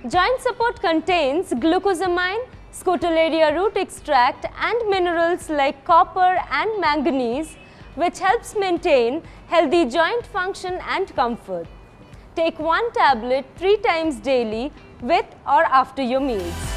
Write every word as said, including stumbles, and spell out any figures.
Joint support contains glucosamine, scotolaria root extract and minerals like copper and manganese, which helps maintain healthy joint function and comfort. Take one tablet three times daily with or after your meals.